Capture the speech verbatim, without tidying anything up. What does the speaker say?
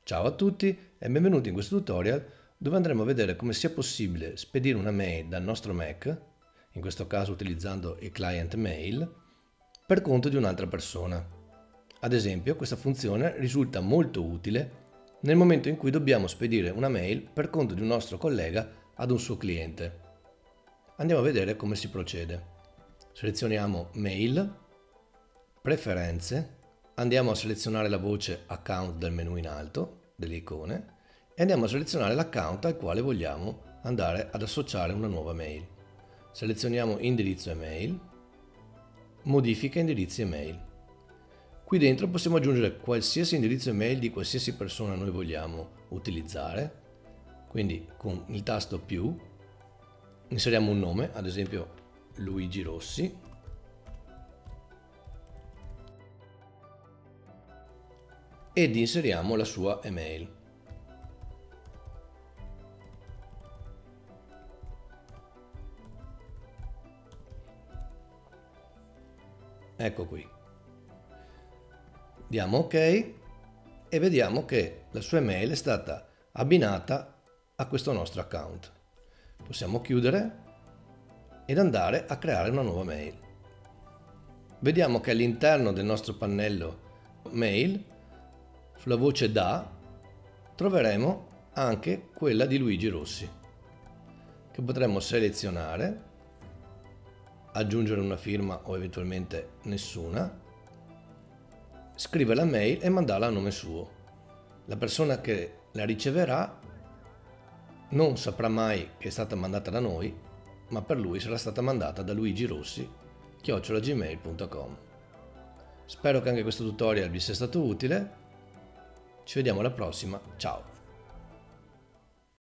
Ciao a tutti e benvenuti in questo tutorial dove andremo a vedere come sia possibile spedire una mail dal nostro Mac, in questo caso utilizzando il client mail, per conto di un'altra persona. Ad esempio, questa funzione risulta molto utile nel momento in cui dobbiamo spedire una mail per conto di un nostro collega ad un suo cliente. Andiamo a vedere come si procede. Selezioniamo Mail, Preferenze, andiamo a selezionare la voce Account del menu in alto, delle icone, e andiamo a selezionare l'account al quale vogliamo andare ad associare una nuova mail. Selezioniamo Indirizzo email, Modifica indirizzi email. Qui dentro possiamo aggiungere qualsiasi indirizzo email di qualsiasi persona noi vogliamo utilizzare, quindi con il tasto più inseriamo un nome, ad esempio Luigi Rossi, ed inseriamo la sua email. Ecco qui. Diamo ok e vediamo che la sua email è stata abbinata a questo nostro account. Possiamo chiudere ed andare a creare una nuova mail. Vediamo che all'interno del nostro pannello mail, sulla voce da, troveremo anche quella di Luigi Rossi, che potremmo selezionare, aggiungere una firma o eventualmente nessuna, scrivere la mail e mandarla a nome suo. La persona che la riceverà non saprà mai che è stata mandata da noi, ma per lui sarà stata mandata da luigirossi chiocciola gmail punto com. Spero che anche questo tutorial vi sia stato utile. Ci vediamo alla prossima, ciao!